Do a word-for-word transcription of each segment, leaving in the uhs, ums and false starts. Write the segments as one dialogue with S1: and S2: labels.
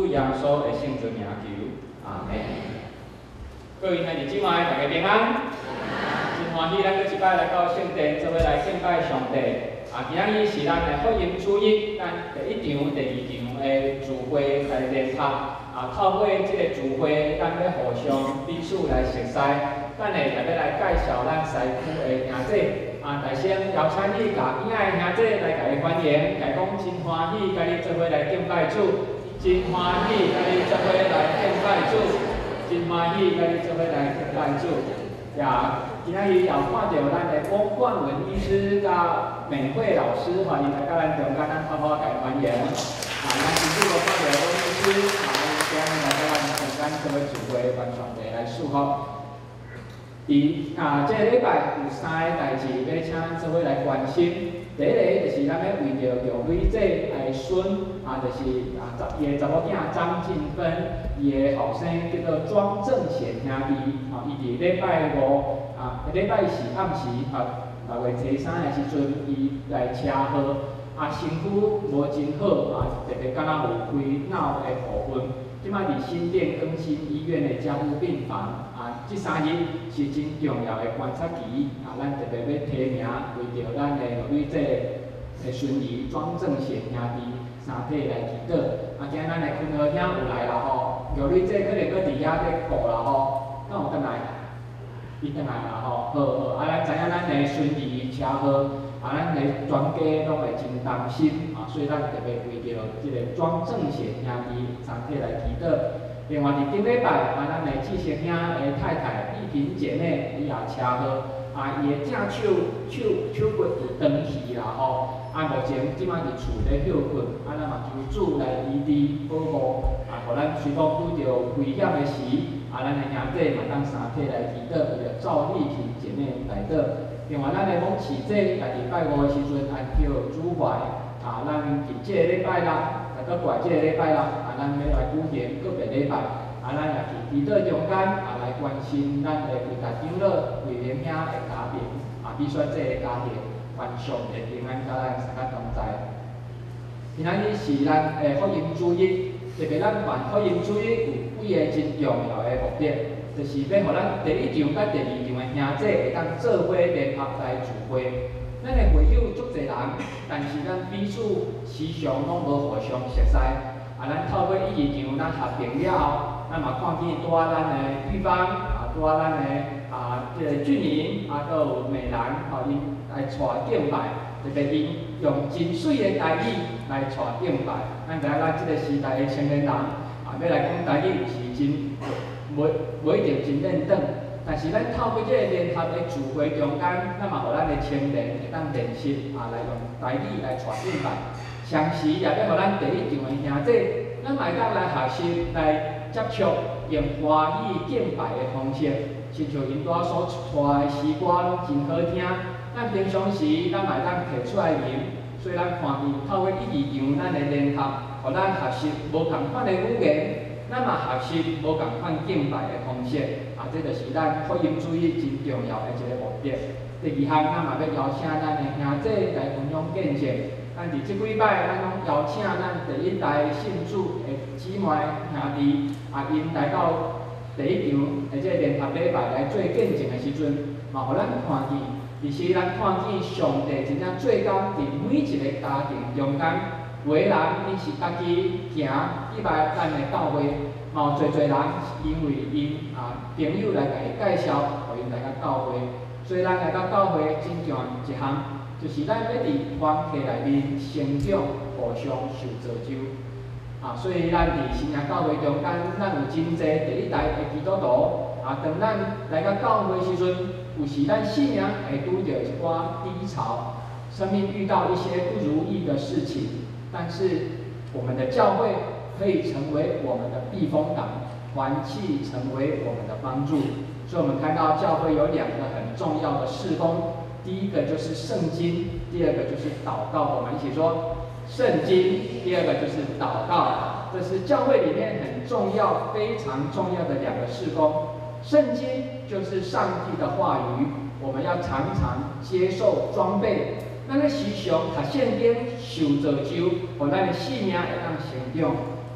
S1: 耶稣的圣尊名求，阿门。各位兄弟姊妹，大家平安。真欢喜，咱搁一摆来到圣殿，做伙来敬拜上帝。啊，今仔日是咱的福音主日，咱第一场、第二场的聚会来联合。啊，透过即个聚会，咱要互相彼此来熟悉。咱会特别来介绍咱西区的兄弟。 啊！大先邀请你，甲亲爱的兄弟来甲伊欢迎，甲讲真欢喜，甲你做伙来敬拜主，真欢喜，甲你做伙来敬拜主，真欢喜，甲你做伙来敬拜主。也今仔日也看到咱的翁冠文医师甲美惠老师，欢迎来到咱中间，咱好好甲欢迎。啊，咱真久无看到翁医师，啊，今日来到咱中间做伙聚会，关上帝来祝福。 伫啊，这个礼拜有三个代志要请做伙来关心。第一个就是咱要为着玉女姐的孙，啊，就是啊，十伊个查某囝张静芬，伊个后生叫做庄正贤兄弟，啊，伊伫礼拜五啊，礼拜四暗时啊，六月初三的时阵，伊来车祸，啊，身躯无真好，啊，特别敢若有开脑的部分。 即摆伫新店更新医院的加护病房，啊，即三日是真重要的观察期，啊，咱特别要提名为着咱的女姐的孙儿庄正贤兄弟三体来祈祷。啊，今咱的坤和兄有来啦吼，玉女姐可能搁伫遐咧顾啦吼，敢有转来？伊转来啦吼，好好，啊，咱知影咱的孙儿车祸。 啊，咱个全家拢会真担心啊，所以咱特别为着即个庄正贤兄弟三体来祈祷。另外伫顶礼拜，啊，咱的志成兄的太太丽萍姐妹伊也车祸，啊，伊的正手手手骨有断去啦吼，啊，目前即摆伫厝咧休困，啊，咱嘛求主来医治保护，啊，互咱虽讲拄着危险的时，啊，咱的兄弟嘛当三体来祈祷，为着赵丽萍姐妹来祷。 另外，咱的往喜节，家己拜五的时阵，按叫主怀，啊，咱伫即个礼拜六，啊，搁过即个礼拜六，啊，咱要来举行个别礼拜，啊，咱也伫祈祷中间，啊，来关心咱的规家长老、贵人兄的家庭，啊，比说即个家庭，愿上帝平安甲咱三个同在。今仔日是咱的福音主日，特别咱办福音主日有几个真重要的目的。 就是要互咱第一场甲第二场的兄弟会当做伙联合来聚会。咱的会友足侪人，但是咱彼此时常拢无互相熟悉。啊，咱透过一二场咱合并了后，咱嘛看见拄啊咱的玉芳，啊拄啊咱的啊即个俊宁，啊搁有美兰，吼因来带敬拜，特别因用真水的台语来带敬拜。咱知影咱即个时代的青年人，啊要来讲台语有时真。 无无一定真认真，但是咱透过这个联合的聚会中间，咱嘛互咱的青年会当练习啊，来用台语来传敬拜。同时也要互咱第一场的兄弟，咱嘛会当来学习来接触用华语敬拜的方式，亲像因拄仔所带的诗歌拢真好听。咱平常时咱嘛会当摕出来吟，所以咱看见透过一二场咱的联合，互咱学习无同款的语言。 咱嘛学习无共款敬拜的方式，啊，这就是咱福音主义真重要的一个目的。第二项，咱嘛要邀请咱的兄弟来分享见证。咱伫即几摆，咱拢邀请咱第一代信主的姊妹兄弟，啊，因来到第一场的这联合礼拜来做见证的时阵，嘛，互咱看见，其实咱看见上帝真正做工伫每一个家庭中间。 有的人因是家己行，以来咱的教会，嘛有侪侪人是因为因啊朋友来甲伊介绍，互因来到教会。所以咱来到教会真重要一项，就是咱要伫团体内面成长，互相受造就。啊，所以咱伫新营教会中间，咱有真侪第一代的基督徒。啊，当咱来到教会时阵，有时咱信仰会拄着一寡低潮，生命遇到一些不如意的事情。 但是我们的教会可以成为我们的避风港，团契成为我们的帮助。所以，我们看到教会有两个很重要的事工，第一个就是圣经，第二个就是祷告。我们一起说圣经，第二个就是祷告。这是教会里面很重要、非常重要的两个事工。圣经就是上帝的话语，我们要常常接受装备。 咱咧时常读圣经受造就，互咱的性命会当成长。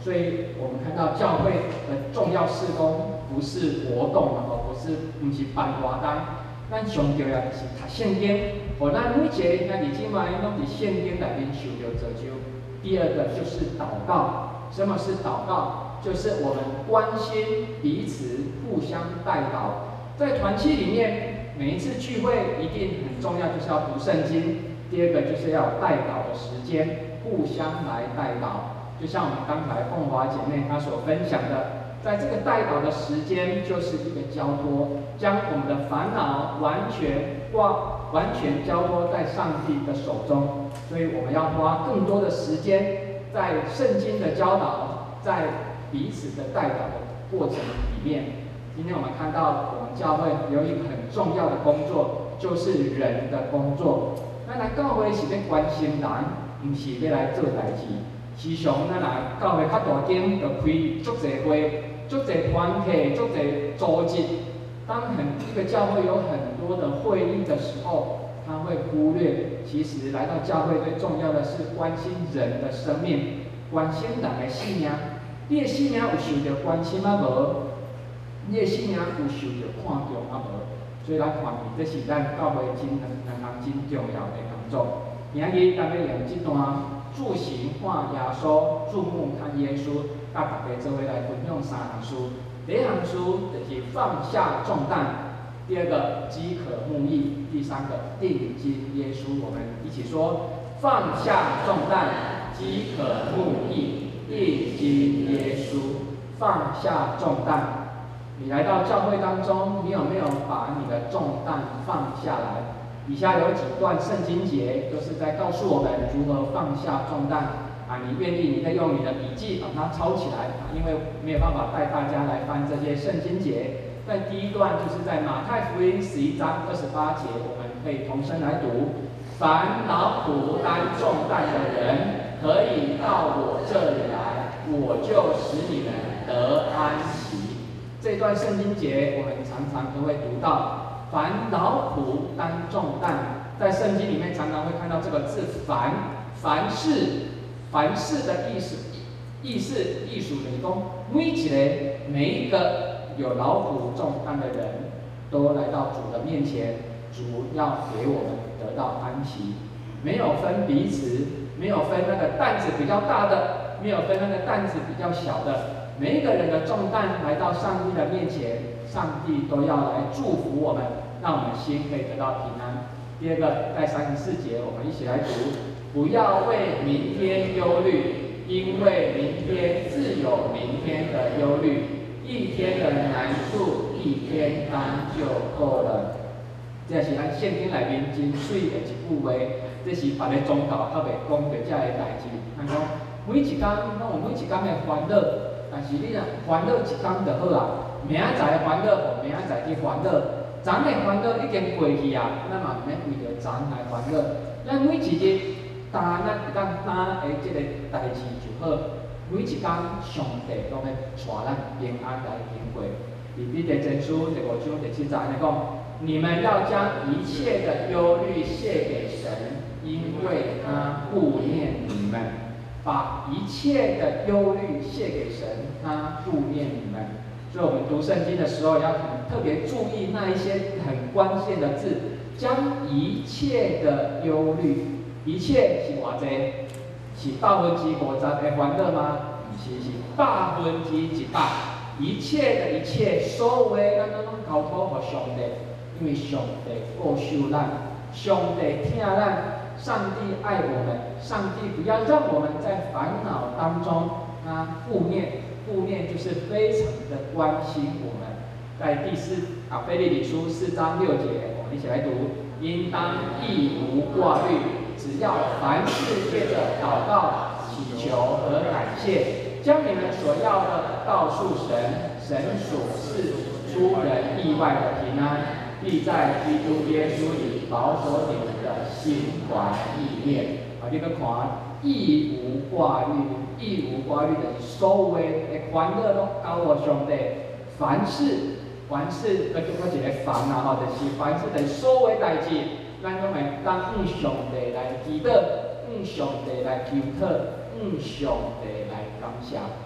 S2: 所以我们看到教会的重要事工不是活动啊，不是不是办活动，咱上重要的是读圣经，互咱每一个兄弟姊妹拢伫圣经内面受到造就。第二个就是祷告，什么是祷告？就是我们关心彼此，互相代祷。在团契里面，每一次聚会一定很重要，就是要读圣经。第二个就是要有代祷的时间，互相来代祷。就像我们刚才凤华姐妹她所分享的，在这个代祷的时间，就是一个交托，将我们的烦恼完全挂、完全交托在上帝的手中。所以我们要花更多的时间在圣经的教导，在彼此的代祷的过程里面。今天我们看到我们教会有一个很重要的工作，就是人的工作。咱来教会是要关心人，唔是要来做代志。时常咱来教会较大间，就开足侪会、足侪团体、足侪组织。当很一个教会有很多的会议的时候，他会忽略，其实来到教会最重要的是关心人的生命，关心人的性命。你的性命有受到关心啊无？你的性命有受到看重啊无？所以咱看见，这是咱教会真两项真重要的工作。今日咱要用这段注行看耶稣，注目看耶稣，甲大家做伙来分享三项书。第一项书就是放下重担，第二个饥渴慕义，第三个定睛耶稣。我们一起说：放下重担，饥渴慕义，定睛耶稣。放下重担。你来到教会当中，你有没有把你的重担放下来？以下有几段圣经节，都是在告诉我们如何放下重担。啊，你愿意，你可以用你的笔记把它抄起来，啊，因为没有办法带大家来翻这些圣经节。在第一段就是在马太福音十一章二十八节，我们可以同声来读：凡劳苦担重担的人，可以到我这里来，我就使你们得安息。这段圣经节我们常常都会读到，凡劳苦担重担，在圣经里面常常会看到这个字“凡”，凡事，凡事的意思，意思意思就是说，每一个每一个有劳苦重担的人，都来到主的面前，主要给我们得到安息，没有分彼此，没有分那个担子比较大的，没有分那个担子比较小的。每一个人的重担来到上帝的面前，上帝都要来祝福我们，让我们心可以得到平安。第二个，在三十四节，我们一起来读：不要为明天忧虑，因为明天自有明天的忧虑，一天的难处一天当就够了。这是咱圣经内面真水的一句话，这是别个宗教较袂讲到这个代志。咱讲每一天拢有每一天的烦恼。但是你若烦恼一天就好啊，明仔载烦恼，明仔载去烦恼，昨的烦恼已经过去啊，咱嘛毋免为着昨来烦恼。咱每一日担咱会当担的即个代志就好，每一天上帝都会带咱平安来经过。伫彼得前书第五章第七节来讲，你们要将一切的忧虑卸给神，因为他顾念你们。把一切的忧虑卸给神，他顾念你们。所以，我们读圣经的时候要很特别注意那一些很关键的字，将一切的忧虑，一切是偌济？是百分之五十的烦恼吗？不是，是百分之一百。一切的一切，所有的咱拢交托给上帝，因为上帝顾惜咱，上帝疼咱。上帝爱我们，上帝不要让我们在烦恼当中，他顾念，顾念就是非常的关心我们。在第四啊腓立比书四章六节，我们一起来读：应当一无挂虑，只要凡事借着祷告、祈求和感谢，将你们所要的告诉神，神所赐出人意外的平安。必在基督耶稣里保守你们的心怀意念。啊，你去看，一无挂虑，一无挂虑就是所有的烦恼拢交予上帝。凡事，凡事，搁叫我一个凡啊吼，就是凡事就是所有的代志，咱拢会当向上帝来祈祷，向上帝来求讨，向上帝来感谢。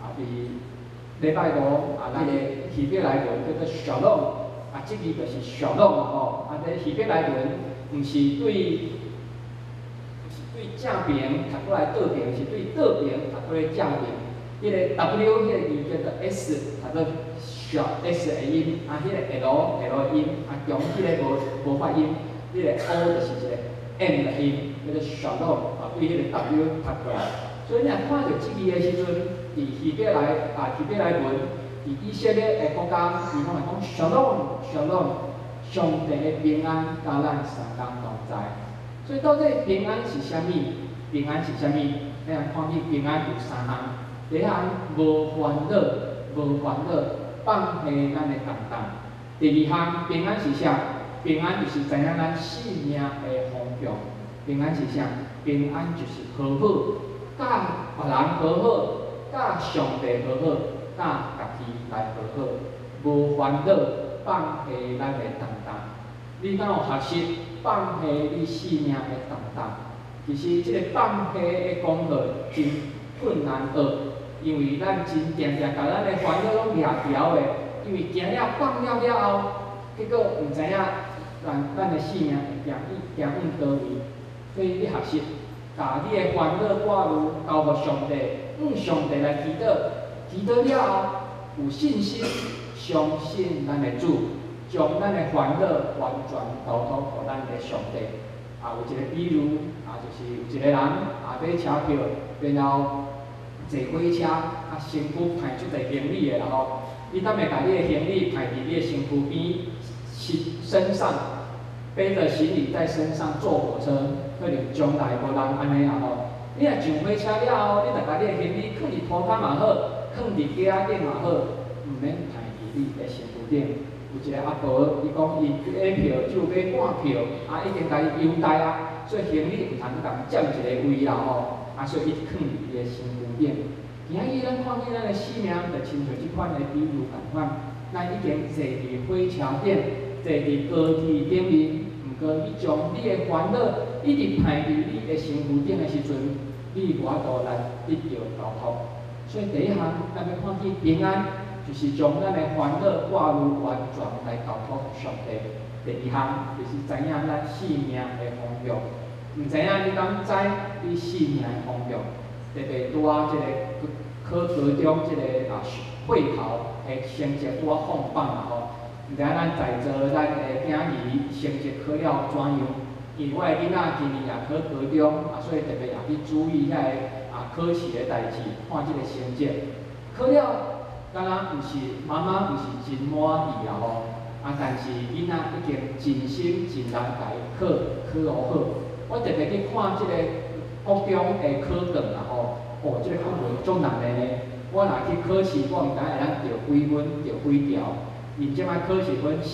S2: 啊，伫礼拜五啊，咱个希伯来文叫做 shalom， 啊，即字就是上拢啊吼。啊，这希伯来文毋是对，毋是对正边读过来倒边，是对倒边读过来正边。迄个 W 迄个字叫做 S， 读做小 S 的音，啊，迄个 L L 音，啊，中迄个无无发音，迄个 O 就是一个 M 的音，叫做 shalom， 啊，对迄个 W 读过来。所以你若看到即字的时阵，伫希伯来啊，希伯来文，伫以色列的国家，伊拢会讲 shalom shalom， 上帝的平安甲咱三公同在。所以到底平安是啥物？平安是啥物？咱来看去平安有三项。第一项无烦恼，无烦恼，放下咱的重担。第二项平安是啥？平安就是知影咱性命的方向。平安是啥？平安就是和好。甲别人和好，甲上帝和好，甲家己来和好，无烦恼，放下咱的重担。你敢有学习放下你生命的重担？其实这个放下的功课真困难学，因为咱真定定甲咱的烦恼拢掠条的，因为惊了放了了后，结果毋知影咱咱的生命会行去行往倒位，所以你学习。把你的烦恼挂入交互上帝，向上帝来祈祷，祈祷了后有信心，相信咱的主，将咱的烦恼完全交托互咱的上帝。啊，有一个比如，啊，就是有一个人啊买车票，然后坐火车，啊身躯派出侪行李的，然后你当会把你的行李派伫你的身躯边身上。背着行李在身上坐火车，可能将来无人安尼啊吼。你若上火车了后，你著把你的行李放伫涂骹嘛好，放伫架顶嘛好，毋免排伫你的身躯顶。有一个阿婆，伊讲伊买票只有买半票，啊已经甲伊优待啊，所以行李毋通共占一个位啦吼，啊所以伊放伫伊的身躯顶。今仔日咱看见咱的生命，就亲像即款的比如共款，咱已经坐伫火车顶，坐伫高铁顶面。你将你的烦恼一直排伫你的身躯顶的时阵，你无法度来得到交托。所以第一项，咱要看见平安，就是将咱的烦恼挂入完全来交托上帝。第二项，就是知影咱生命的方向。毋知影你敢知你生命的方向？特别拄啊，即个考高中即个啊会考的成绩拄啊放榜啊吼。毋知影咱在座咱的囝儿成绩考了怎样？因为我的囡仔今年也考高中，啊，所以特别也去注意遐个啊考试的代志，看即个成绩。考了，敢若毋是妈妈毋是真满意啊吼，啊，但是囡仔已经尽心尽力来考，考好好。我特别去看即个国中的考卷啊吼，哦，即、这个考卷足难的呢。我若去考试，我毋知会当得几分，得几条。因即摆考试分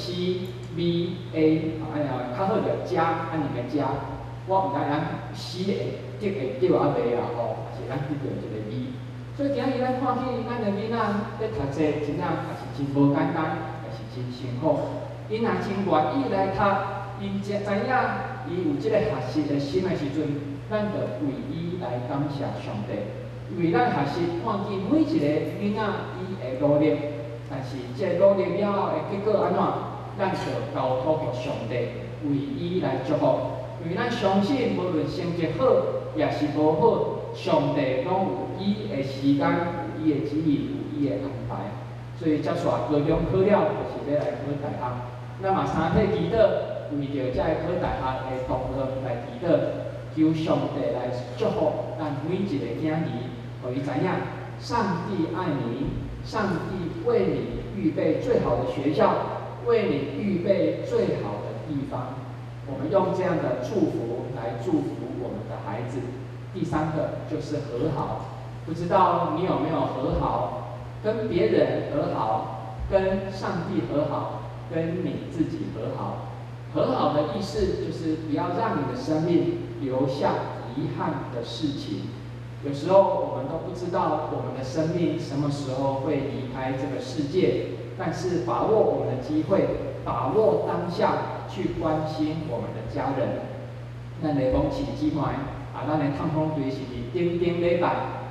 S2: C、B、A， 啊，然后较好就加，啊，两个加。我毋知咱 C 会得会对啊袂啊吼，还是咱得到一个 B。所以今日咱看见咱的囡仔咧读册，真正也是真无简单，也是真辛苦。因若真愿意来读，因知知影伊有即个学习的心的时阵，咱就为伊来感谢上帝，因为咱学习看见每一个囡仔伊的努力。但是，即个努力了后的结果安怎？咱就交托互上帝，为伊来祝福。因为咱相信，无论成绩好也是无好，上帝拢有伊的时间，有伊的旨意，有伊的安排。所以，接续高中考了，就是要来考大学。咱嘛三体祈祷，为着遮个考大学的同学来祈祷，求上帝来祝福咱每一个囝儿，互伊知影，上帝爱你。上帝为你预备最好的学校，为你预备最好的地方。我们用这样的祝福来祝福我们的孩子。第三个就是和好，不知道你有没有和好？跟别人和好，跟上帝和好，跟你自己和好。和好的意思就是不要让你的生命留下遗憾的事情。有时候我们都不知道我们的生命什么时候会离开这个世界，但是把握我们的机会，把握当下，去关心我们的家人。咱来讲市之外，啊，咱的探访队是伫顶顶礼拜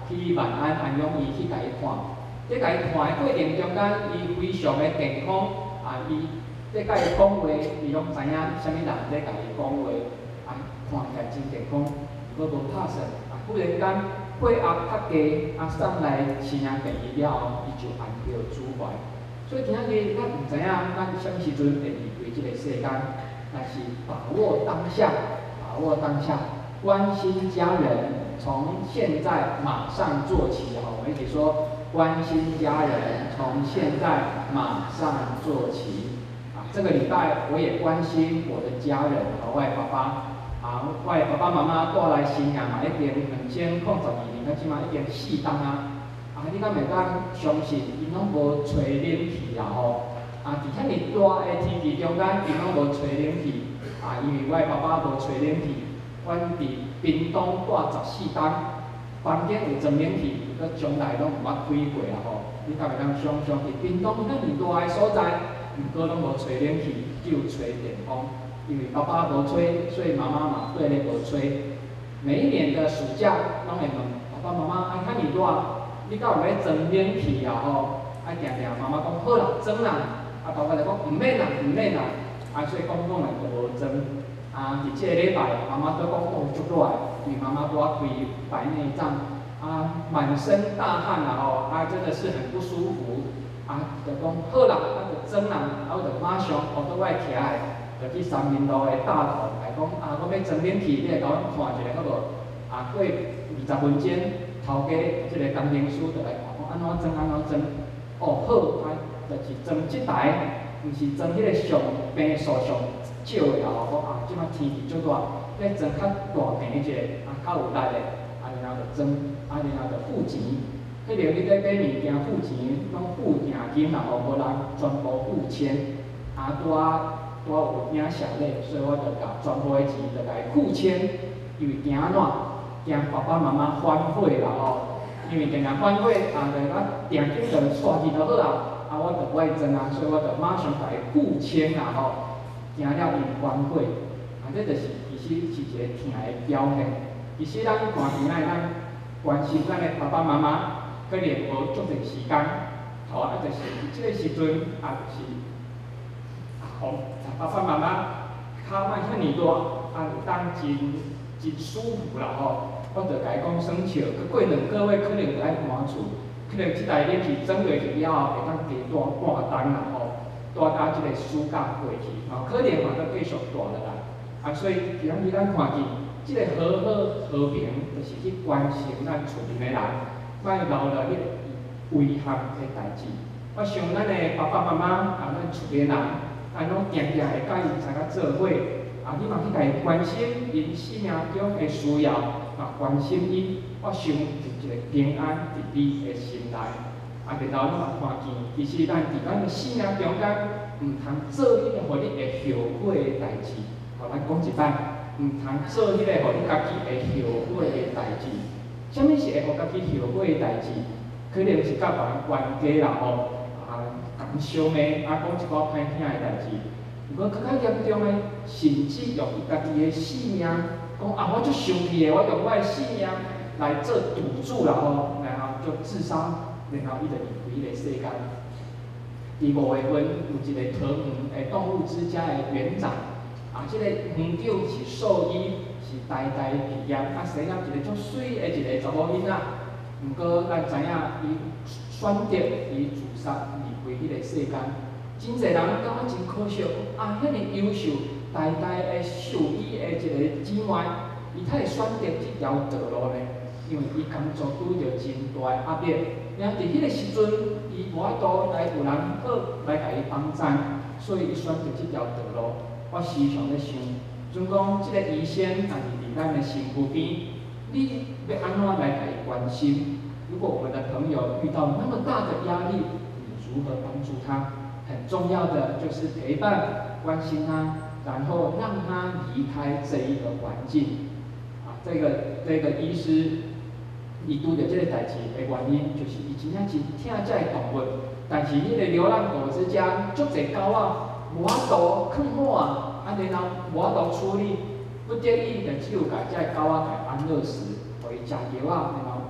S2: 去万安安养院去甲伊看。伫甲伊看的过程中间，伊非常的健康，啊，伊伫甲伊讲话，伊拢知影啥物人伫甲伊讲话，啊，看起来真健康，佫无拍算，啊，忽然间血压较低，啊，送来亲兄病医了后，伊就安叫主怀。所以今仔日咱毋知影咱啥物时阵会离开即个世间，但是把握当下，把握当下，关心家人，从现在马上做起哦。我一起说，关心家人，从现在马上做起。啊，这个礼拜我也关心我的家人和我的爸爸。啊，我的爸爸妈妈带来新娘嘛，已经两千零十二年，到即嘛已经四档啊。啊，你敢袂当相信，因拢无找冷气啦吼。啊，伫遐尔大的天气中间，因拢无找冷气。啊，因为我的爸爸无找冷气，阮伫屏东住十四档，房间有装冷气，佮从来拢毋捌开过啦吼。你敢袂当想象伫屏东遐尔大的所在，毋过拢无找冷气，只有找电风。因为爸爸无吹，所以妈妈嘛对咧无吹。每一年的暑假，拢会问爸爸妈妈：啊，遐尔热。你敢有要装冷气啊？吼，啊，定定妈妈讲好啦，装啦。啊，爸爸就讲毋免啦，毋免啦。啊，所以讲讲来就无装。啊，伫即个礼拜，妈妈都讲哦足热的，因为妈妈拄啊开白内障，啊，满身大汗啦吼，啊，真的是很不舒服。啊，就讲好啦，啊，就装啦，啊，我就马上学倒来徛的，就去三民路的大头来讲啊，我要装冷气，你来甲我看一下好无？啊，过二十分钟。头家即个工程师就来看，讲安怎装安怎装。哦，好，啊，就是装即台，毋是装迄个上平数上少的啦。讲啊，即摆天气足热，要装较大平一个，啊，较有力的，啊，然后就装，啊，然后就付钱。迄个你咧买物件付钱，拢付定金啦，吼，无人全部付钱。啊，拄啊拄啊有影写咧，所以我就甲全部的钱就来付钱，因为惊安怎？惊爸爸妈妈反悔啦吼，因为定定反悔，啊，就我定金就带去就好啦，啊，我就不爱装啊，所以我就马上甲伊付钱啦吼，惊了因反悔，啊，这就是其实是一个疼的表现。其实咱看见咱咱关心咱的爸爸妈妈，可能无足长时间，吼，啊，就是即个时阵，啊，就是啊，互爸爸妈妈较莫遐尔热，啊，有当真真舒服啦吼。我就甲伊讲耍笑，佮过两个月可能就爱搬厝，可能即台冷气装落去了后，会当加大半冬啦吼，大到即个暑假过去，吼，可能嘛阁继续大落来。啊，所以今日咱看见，即个和好和平，就是去关心咱厝边的人，莫留了迄个遗憾的代志。我想咱的爸爸妈妈啊，咱厝边人，啊，拢定定会甲伊参加做伙，啊，你嘛去甲伊关心因生命中的需要。啊，关心伊，我想就一个平安伫你的心内。啊，然后你嘛看见，其实咱伫咱的生命中间，毋通做迄个互你会后悔的代志。互咱讲一摆，毋通做迄个互你家己会后悔的代志。啥物是会互家己后悔的代志？可能是甲别人冤家啦吼，啊，共相骂，啊，讲一寡歹听的代志。如果更较严重的，甚至用伊家己的性命。讲啊，我足生气的，我用我的性命来做赌注啦吼，然后就自杀，然后伊就离开迄个世间。第五月份有一个桃园的动物之家的园长，啊，即、这个园长是兽医，是台大毕业，啊，生了一个足水的一个查某囡仔。毋过咱知影，伊选择伊自杀离开迄个世间。真侪人感觉真可惜，啊，遐尔优秀。台大的兽医的一个姊妹，伊才会选择这条道路呢？因为伊工作拄着真大的压力，然后伫迄个时阵，伊无法度来有人好来甲伊帮衬，所以伊选择这条道路。我时常咧想，准讲即个医生，但是伫咱的身躯边，你要安怎来甲伊关心？如果我们的朋友遇到那么大的压力，你如何帮助他？很重要的就是陪伴、关心他。然后让他离开这一个环境，啊，这个这个医师，伊拄着这个代志的原因，就是伊真正真疼这个动物，但是迄个流浪狗之家足侪狗仔无法度看好啊，啊，然后无法度处理，不得已就只有甲这个狗仔甲安乐死，互伊食药啊，然后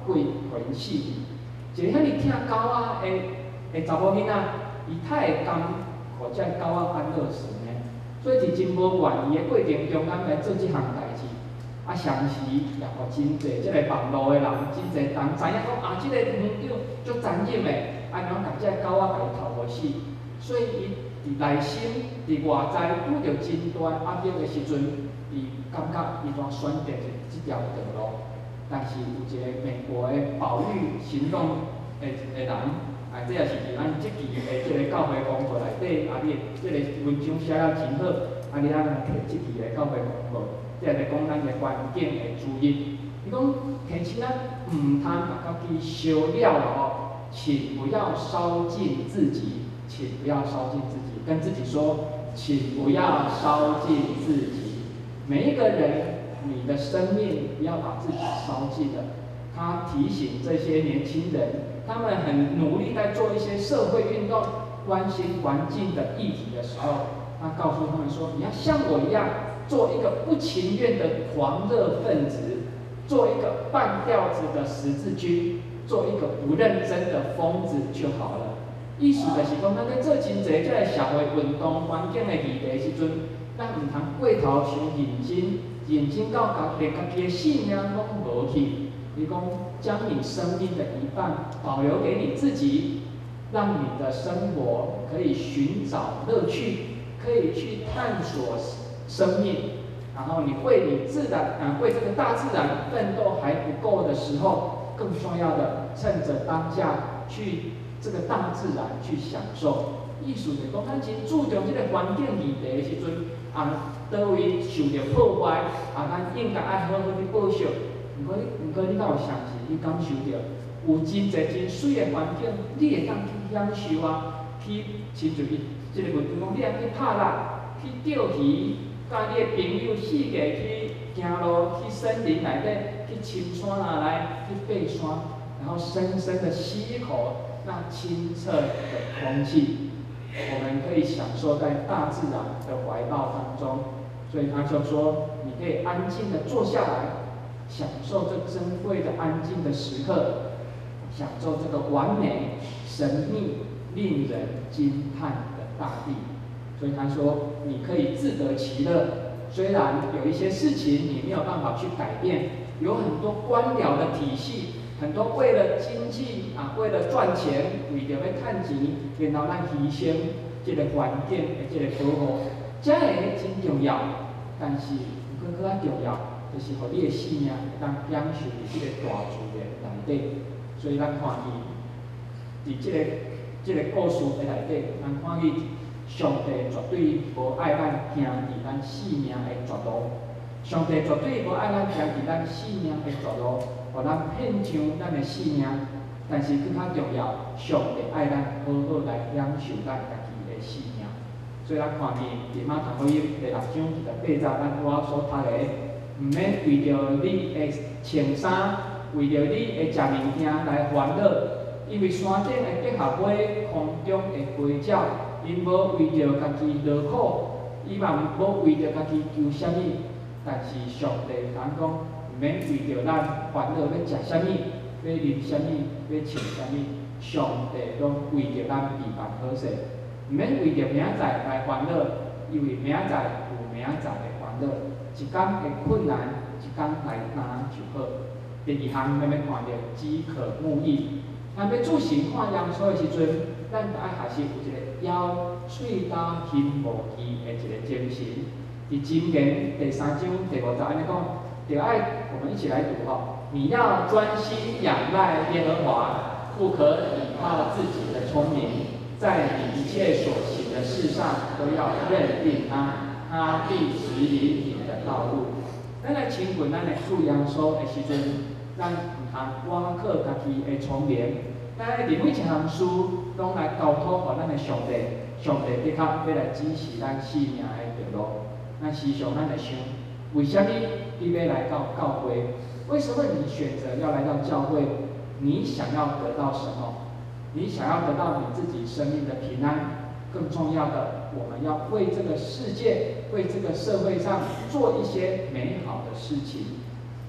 S2: 鬼互因死去。一个遐尼疼狗仔的的查某囡仔，伊太会甘互遮狗仔安乐死呢？所以是真无愿意的过程中，咱来做即项代志。啊，相时也互真侪即个网络的人，真侪人知影讲啊，即、这个园长足残忍的，安怎甲遮狗仔甲伊头无死？所以伊伫内心、伫外在拄着真大压力的时阵，伊感觉伊怎选择即条道路。但是有一个美国的保育行动的的人，啊，这也是伫咱即期的即个教会公告内底，啊，你即个文章写了真好，啊，你啊摕即期的教会公告，即个讲咱的环境的注意。伊讲，其实咱唔通把家己烧了了吼，请不要烧尽自己。请不要烧尽自己，跟自己说，请不要烧尽自己。每一个人，你的生命不要把自己烧尽了。他提醒这些年轻人，他们很努力在做一些社会运动、关心环境的议题的时候，他告诉他们说，你要像我一样，做一个不情愿的狂热分子，做一个半吊子的十字军，做一个不认真的疯子就好了。意思就是讲，咱咧做真侪即个社会运动、环境的议题时阵，咱唔通过头伤认真，认真到家连家己的性命拢无去。你讲，将你生命的一半保留给你自己，让你的生活可以寻找乐趣，可以去探索生命。然后你为你自然啊，为这个大自然奋斗还不够的时候，更重要的，趁着当下去。这个大自然去享受，意思是讲，咱真注重这个环境议题的时阵，啊，倒位受到破坏，啊，咱应该爱好好去保守。毋过，毋过你敢有相信？你感受到有真侪真水的环境，你会当去享受啊，去，亲像伊即个文章讲，你也去拍啦，去钓鱼，甲你的朋友四个去行路，去森林内底，去深山下来，去爬山，然后深深的吸一口。那清澈的空气，我们可以享受在大自然的怀抱当中。所以他就说，你可以安静的坐下来，享受这珍贵的安静的时刻，享受这个完美、神秘、令人惊叹的大地。所以他说，你可以自得其乐。虽然有一些事情你没有办法去改变，有很多官僚的体系。很多为了经济啊，为了赚钱，为着要趁钱，然后咱牺牲这个环境的这个保护，这个真重要。但是，更更较重要，就是互你的性命会当享受伫这个大自然内底。所以咱看见，伫这个这个故事的内底，咱看见上帝绝对无爱咱行伫咱性命的绝路。上帝绝对无爱咱行伫咱性命的绝路。互咱献上咱的性命，但是更较重要，上帝爱咱好好来享受咱家己的性命。所以咱看见伫马太福音第六章第十八节，咱我所读的，毋免为着你的穿衫，为着你的食物件来烦恼，因为山顶的百合花，空中的花鸟，因无为着家己劳苦，伊嘛无为着家己求啥物，但是上帝讲讲。毋免为着咱烦恼要食啥物，要啉啥物，要穿啥物，上帝拢为着咱预备好势。毋免为着明仔载来烦恼，因为明仔载有明仔载的烦恼，一天的困难，一天来拿就好。第二项，咱要看到饥渴慕义。咱要自行看耶稣的时阵，咱就爱学习有一个腰喙焦心无气的一个精神。伫箴言第三章第五节安尼讲。就爱我们一起来读哈，你要专心仰赖耶和华，不可倚靠自己的聪明，在你一切所行的事上都要认定他，他必指引你的道路。咱来请问咱的主耶稣的时阵，咱唔通挖靠家己的聪明，咱任何一项事拢来交托互咱的上帝，上帝的确要来指示咱生命的道路。咱时常咱来想。为什么你要来到教会？为什么你选择要来到教会？你想要得到什么？你想要得到你自己生命的平安。更重要的，我们要为这个世界、为这个社会上做一些美好的事情。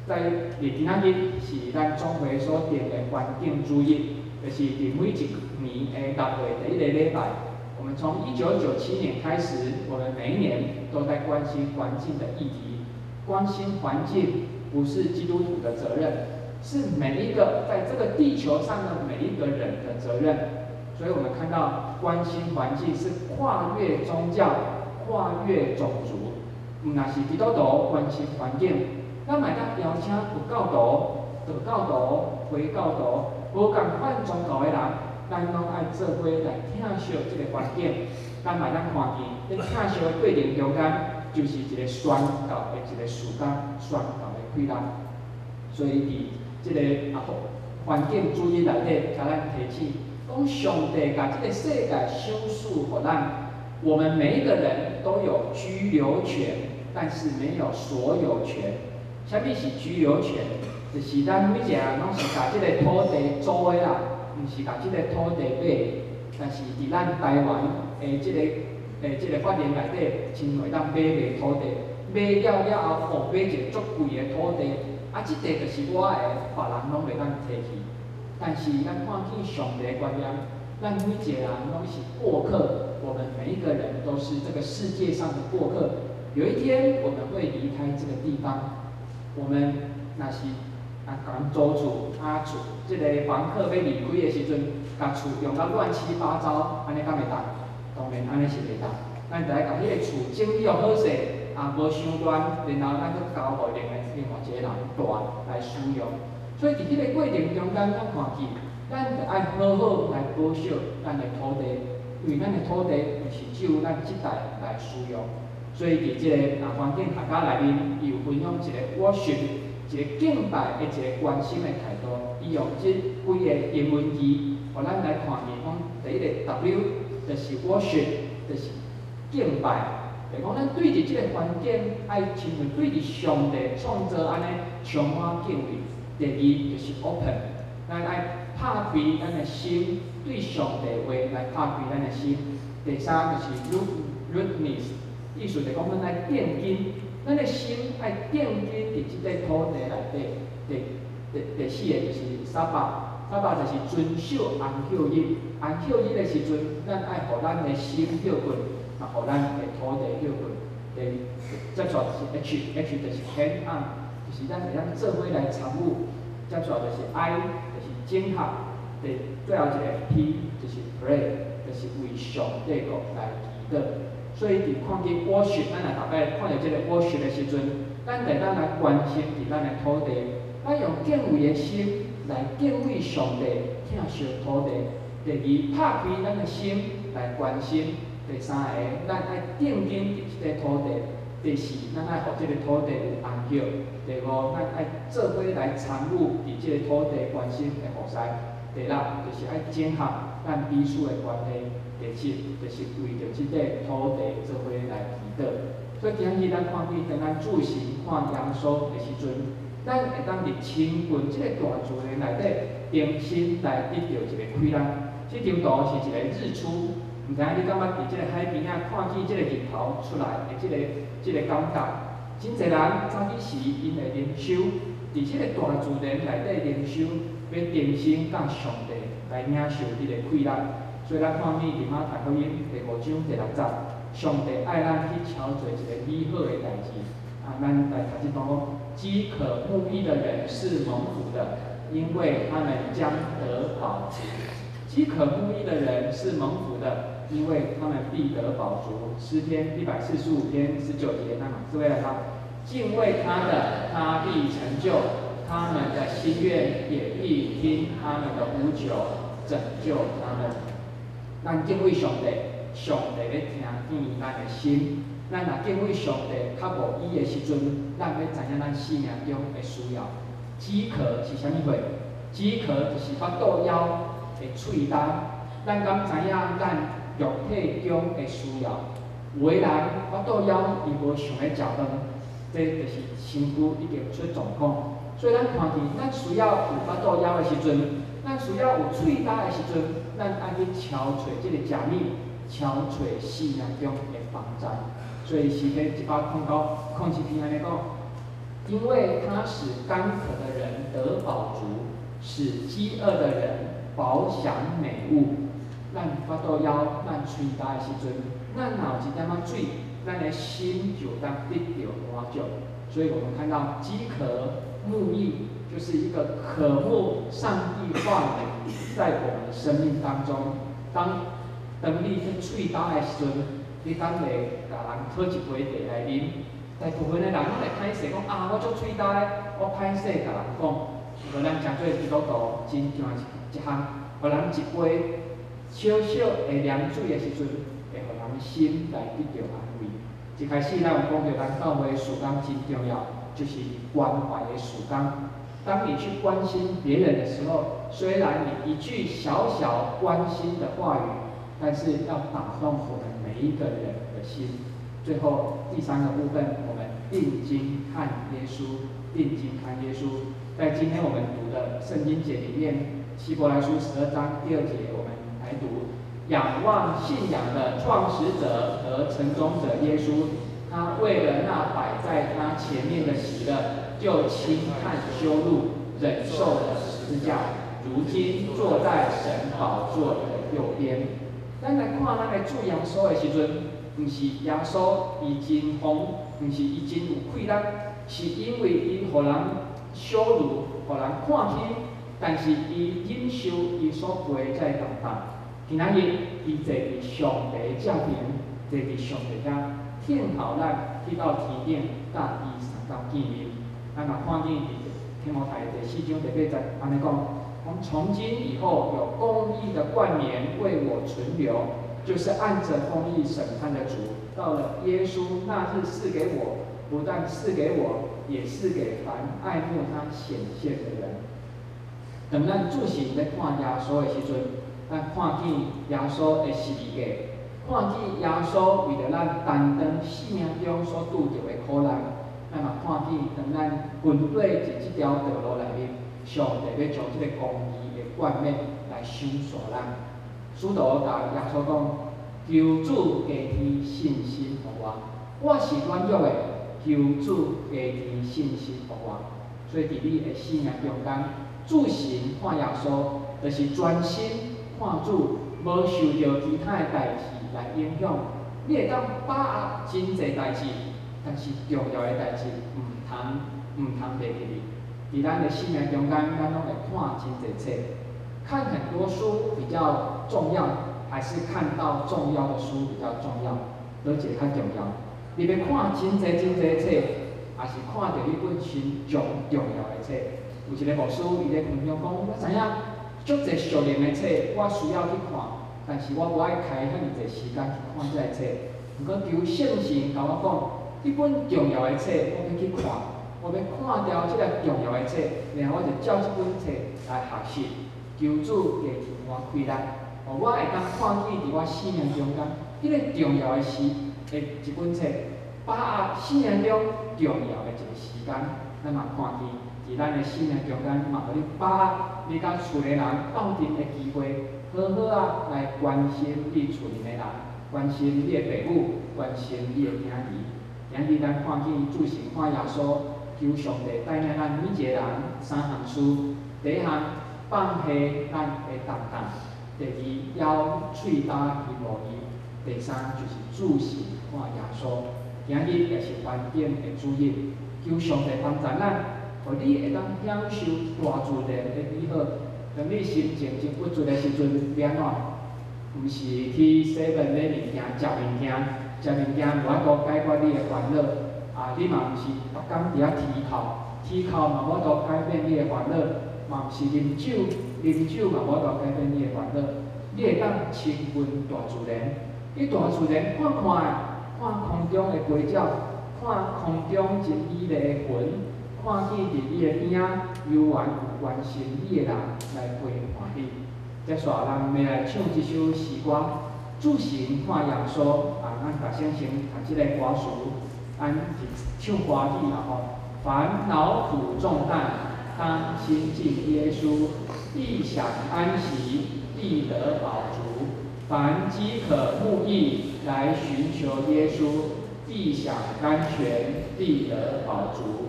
S2: 在伫今仔日是咱总会所定的环境主日，就是伫每一年的六月第一个礼拜。我们从一九九七年开始，我们每一年都在关心环境的议题。关心环境不是基督徒的责任，是每一个在这个地球上的每一个人的责任。所以我们看到关心环境是跨越宗教、跨越种族。唔那是基督徒关心环境，咱买当邀请有教导、道教导、非教导，无共款宗教的人，咱拢爱做伙来疼惜这个环境。咱买当看见，在疼惜的过程中间，就是一个宣告的一个时间，宣告的开展。所以伫这个啊环境主义内底，甲咱提起，讲上帝甲这个世界赏赐互咱，我们每一个人都有居留权。但是没有所有权。啥物是居留权？就是咱每一个人拢是甲即个土地租的啦，毋是甲即个土地买的。但是伫咱台湾的即、这个诶即、这个法令内底，真会当买卖土地，买了了后，哦买一个足贵的土地，啊，即地就是我的，别人拢袂当摕去。但是咱看见上帝的观念，咱每一个人拢是过客，我们每一个人都是这个世界上的过客。有一天我们会离开这个地方，我们若是啊讲租厝啊厝，即、这个房客要离开的时阵，甲厝用到乱七八糟，安尼敢会当？当然安尼是袂当。咱就爱甲迄个厝整理好势，啊无伤乱，然后咱去交互另外另外一个人住来使用。所以伫迄个过程中间，咱看见，咱就爱好好来保守咱的土地，因为咱的土地毋是只有咱即代来使用。所以伫即个啊环境学家内面，伊有分享一个worship，一个敬拜的一个关心的态度。伊用即几个英文字，互咱来看见讲，第一个 W 就是 worship， 就是敬拜。就是讲咱对伫即个环境爱亲像对伫上帝创造安尼充满敬畏。第二就是 open， 咱爱拍开咱的心，对上帝话来拍开咱的心。第三就是 rootedness。意思就讲，咱爱奠根，咱的心爱奠根伫即个土地内底。第第第四个就是沙巴，沙巴就是遵守安息日。安息日的时阵，咱爱互咱的心休困，啊，互咱的土地休困。第接着就是 H，H 就是 hand on， 就是咱会当做伙来参与。接着就是 I， 就是整合。第最后一个 P 就是 pray， 就是为上帝国来祈祷。所以，伫看见worship，咱若大概看到即个worship的时阵，咱会当来关心伫咱的土地，咱用敬畏的心来敬畏上帝，疼惜土地。第二，拍开咱的心来关心。第三个，咱爱定根伫即个土地。第四，咱爱互即个土地有安息。第五，咱爱做伙来参与伫即个土地关心的服侍。第六，就是爱整合咱彼此的关系。第七，就是为着即个土地做伙来祈祷。所以今日咱看见当咱主神看耶稣的时阵，咱会当伫亲近即个大自然内底，重新来得到一个开展。这张图是一个日出，毋知影你感觉伫即个海边啊，看见即个日头出来的即、这个即、这个感觉。真侪人早起时因会灵修，伫即个大自然内底灵修，要定心甲上帝来领受即个开展。所以咱看见伫马太福音第五章第六节，上帝爱咱去操做一个美好的代志。啊，咱来读即段讲，饥渴慕义的人是蒙福的，因为他们将得饱足。饥渴慕义的人是蒙福的，因为他们必得饱足。诗篇一百四十五篇十九节，那么各位来看，敬畏他的，他必成就；他们的心愿也必听他们的呼求，拯救他们。咱敬畏上帝，上帝咧听见咱的心。咱若敬畏上帝，较无伊的时阵，咱要知影咱生命中的需要。饥渴是啥物货？饥渴就是腹肚枵的喙干。咱敢知影咱肉体中的需要？有个人腹肚枵，伊无想要食饭，这就是身躯已经出状况。所以咱看见，咱需要有腹肚枵的时阵，咱需要有喙干的时阵。咱爱去敲找即个食物，敲找生命中的帮助。所以诗篇一百空九空七篇安尼讲， 因为它使干渴的人得饱足，使饥饿的人饱享美物。咱法度枵咱喙焦的时阵，咱若有一点仔水，咱的心就当得到满足。所以我们看到饥渴慕义，就是一个渴慕上帝话语在我们的生命当中。当当你去喙焦的时阵，你敢会甲人讨一杯茶来啉？大部分的人拢会歹势讲啊，我足喙焦的，我歹势甲人讲。无咱诚做基督徒，真重要一项，互人一杯小小的凉水的时阵，会互人心来得到安慰。一开始咱有讲到，咱教会的事工真重要，就是关怀的事工。当你去关心别人的时候，虽然你一句小小关心的话语，但是要打动我们每一个人的心。最后第三个部分，我们定睛看耶稣，定睛看耶稣。在今天我们读的圣经节里面，希伯来书十二章第二节，我们来读：仰望信仰的创始者和成终者耶稣，他为了那摆在他前面的喜乐，就轻看羞辱，忍受了十字架，如今坐在神宝座的右边。咱来看咱的主耶稣的时阵，不是耶稣伊真疯，不是伊真有气力，是因为伊互人羞辱，互人看轻，但是伊忍受伊所背在重担。今仔日伊坐伫上帝正面，坐伫上帝遐，听候咱去到天顶，甲伊相共见面。咱嘛看见伫提摩太第四章第八节安尼讲。从今以后，有公义的冠冕为我存留，就是按着公义审判的主，到了耶稣那日赐给我，不但赐给我，也赐给凡爱慕他显现的人。当咱自行在看耶稣的时阵，咱看见耶稣的十字架，看见耶稣为着咱担当生命中所拄着的苦难，咱嘛看见当咱军队伫这条道路内面。上帝要将这个公义的冠冕来赏赐咱。使徒甲耶稣讲：求主加添信心互我，我是软弱的，求主加添信心互我。所以伫你的生命中间，主神看耶稣，就是专心看主，无受到其他的代志来影响。你会当把握真侪代志，但是重要的代志唔通唔通袂记哩。伫咱的生命中间，咱拢会看真侪册，看很多书比较重要，还是看到重要的书比较重要？哪一个较重要？你要看真侪真侪册，还是看到一本真重重要的册？有一个牧师伊咧分享讲，我知影足侪属灵的册，我需要去看，但是我无爱开遐尼侪时间去看这个册。毋过求圣神甲我讲，一本重要的册，我要去看。我要看掉这个重要的册，然后我就照这本册来学习。求主加添我开力，互我会当看见伫我生命中间，迄个重要的事的一本册，把握生命中重要的一个时间，咱嘛看见伫咱的生命中间，嘛互你把握你甲厝里人斗阵的机会，好好啊来关心你厝里的人，关心你的父母，关心你的囝儿。今日咱看见主神看耶稣。求上帝带领咱每一个人三项事：第一项放下咱的重担；第二要喙焦去无义；第三就是自信看耶稣。今日也是翻点的主日，求上帝帮助咱，互你会当享受大自然的美好。当你心情真不足的时阵，要安怎？毋是去洗面买物件、食物件、食物件无法度解决你的烦恼。啊，你嘛毋是逐工伫遐啼哭，啼哭嘛无度改变你的烦恼，嘛毋是啉酒，啉酒嘛无度改变你的烦恼。你会当亲近大自然，去大自然看看，看空中的飞鸟，看空中真美丽的云，看见伫你的边仔悠远有关心你的人来陪伴你。接下来，咱要来唱一首诗歌，主神看耶稣啊，咱大先先读即个歌词。咱是唱欢喜啦吼，烦恼苦重担，当亲近耶稣，必享安息，必得饱足。凡饥渴慕义来寻求耶稣，必享甘泉，必得饱足。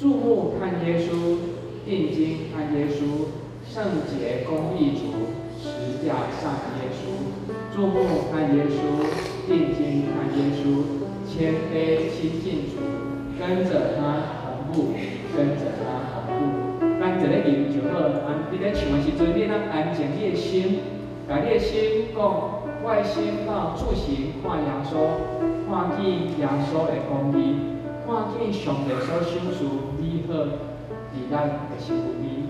S2: 注目看耶稣，定睛看耶稣，圣洁公义主，十架上耶稣。注目看耶稣，定睛看耶稣，谦卑亲近主，跟着他同步，跟着他同步。咱一个念就好，安你咧唱的时阵，你当安静你的心，把你的心讲，我的心到主行看耶稣，看见耶稣的公义，看见上帝所赏赐美好伫咱的生活里。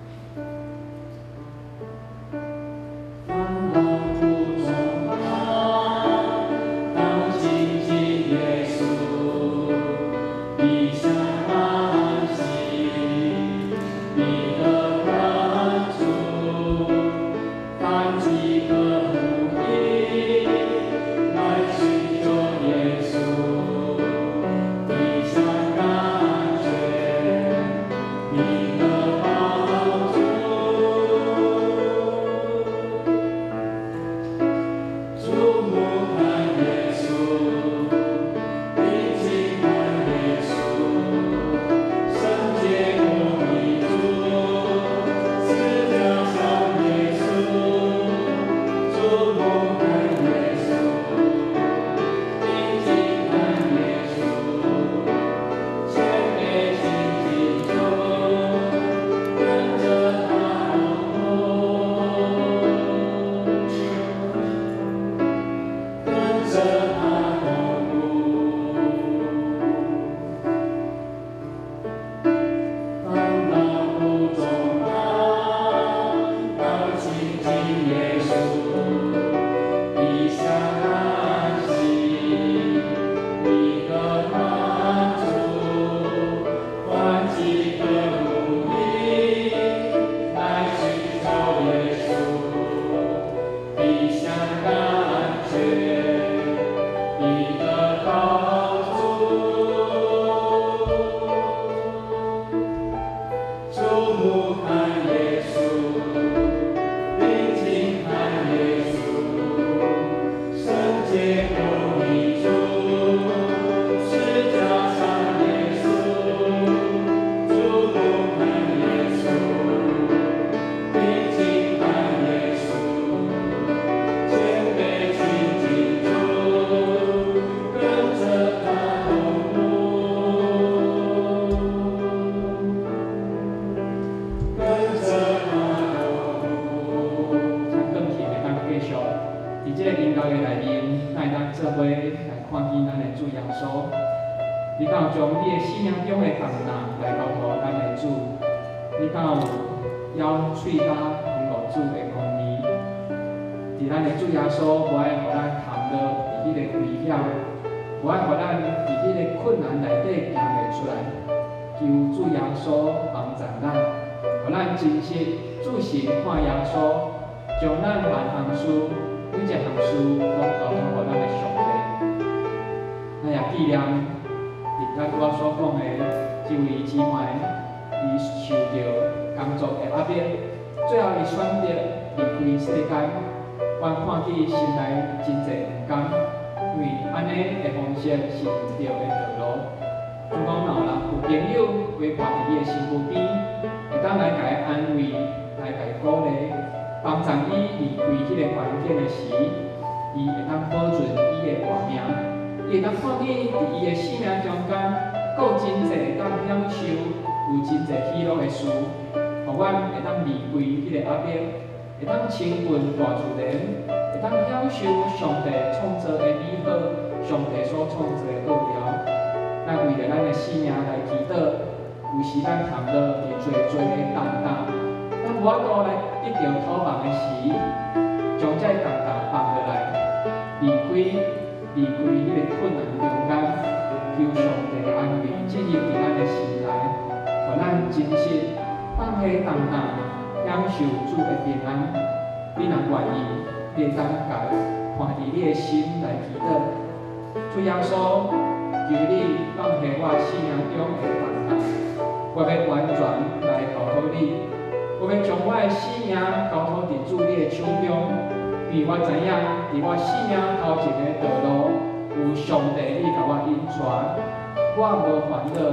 S2: 你敢有将你的生命中的重担来交托咱的主？你敢有邀喙巴拥护主的公义？伫咱的主耶稣，无爱互咱陷落伫迄个危险，无爱互咱伫迄个困难内底行袂出来。求主耶稣帮助咱，互咱真实主神看耶稣，将咱万项事、每一项事拢交托互咱的上帝。咱也纪念。咱我所讲的这位姊妹，伊受到工作的压力，最后伊选择离开世间。我看见心内真侪不甘，因为安尼的方式是毋对的道路。就讲若有人有朋友陪伴伫伊的身躯边，会当来甲伊安慰，来甲伊鼓励，帮助伊离开迄个环境的时，伊会当保存伊的活命。伊会当看见伫伊的生命中间，阁有真侪会当享受，有真侪喜乐的事，互阮会当离开迄个压力，会当亲近大自然，会当享受上帝创造的美好，上帝所创造的奥妙。咱为着咱的生命来祈祷，有时咱陷落伫最最的重担，咱无法度来得到讨望的时，将这重担放落来，离开。离开迄个困难中间，求上帝的安慰进入伫咱的心内，互咱真实放下重担，享受主的平安。你若愿意，你当家看伫你的心来祈祷。主耶稣，求你放下我生命中的重担，我要完全来交托你，我要将我的生命交托伫主你的手中。因为我知影，伫我生命头前的道路，有上帝你甲我引带，我无烦恼，我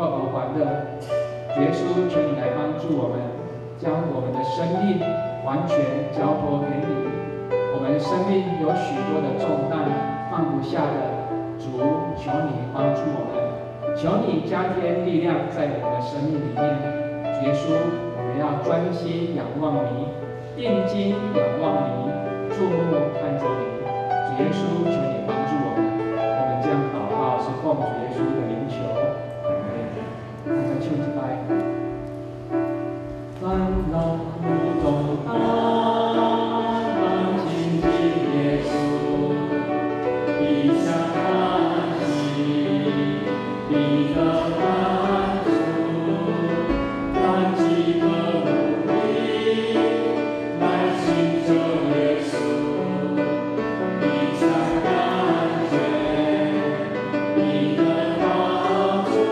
S2: 快乐欢乐。主耶稣，求你来帮助我们，将我们的生命完全交托给你。我们生命有许多的重担放不下的，主，求你帮助我们，求你加添力量在我们的生命里面。主耶稣，我们要专心仰望你，定睛仰望你，注目看着你。主耶稣，求你帮助我们。我们这样祷告是奉主耶稣的名求。大家唱一拜。烦恼苦痛担当亲近耶稣，一下欢喜，一个满足，担起个努力，来寻求耶稣，一下感觉，一个帮助。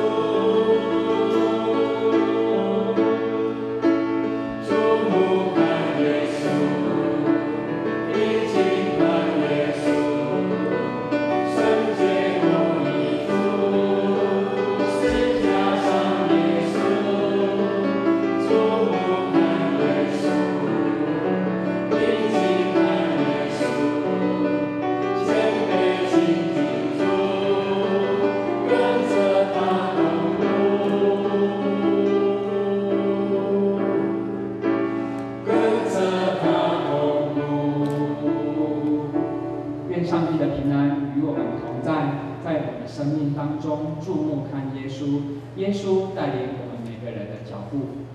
S2: 上帝的平安与我们同在，在我们生命当中注目看耶稣，耶稣带领我们每个人的脚步。